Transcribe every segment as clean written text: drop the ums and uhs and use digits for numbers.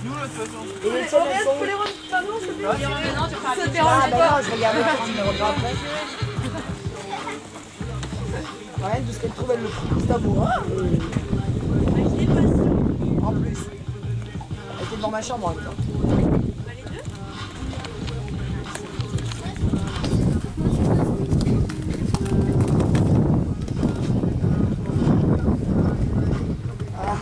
nous là de toute façon. Et les tiennes, elles sont où? Faut les rendre maintenant, s'il te plaît. Non, tu feras Ça te Ah dérange bah pas. non, je regardais pas le numéro de après. Ouais, de ce qu'elle trouve, elle le fout tabou. En plus. Elle était devant ma chambre en même temps. Voilà.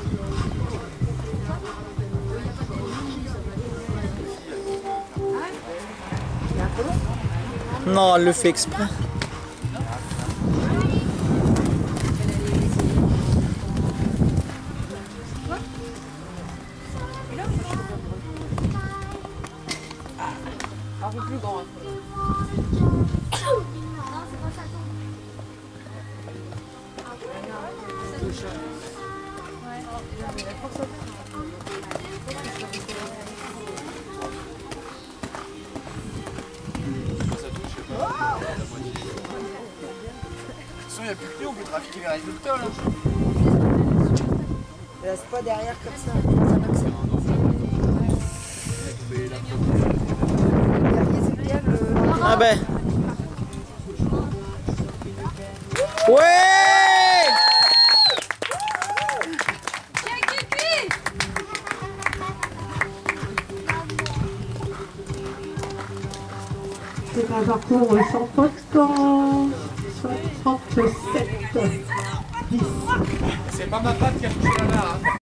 Il y a un peu long. Non, elle le fait exprès. Un peu plus grand. Il n'y a plus que nous, on peut trafiquer les résultats là. Laisse pas derrière comme ça. Ça m'accélère. Ah ben. Ouais! C'est un parcours 167, 10. C'est pas ma patte qui a touché la barre.